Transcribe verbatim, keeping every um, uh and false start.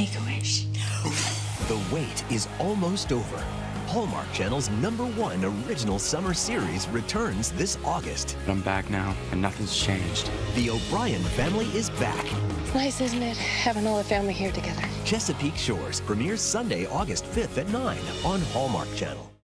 Make a wish. The wait is almost over. Hallmark Channel's number one original summer series returns this August. I'm back now, and nothing's changed. The O'Brien family is back. It's nice, isn't it, having all the family here together? Chesapeake Shores premieres Sunday, August fifth at nine on Hallmark Channel.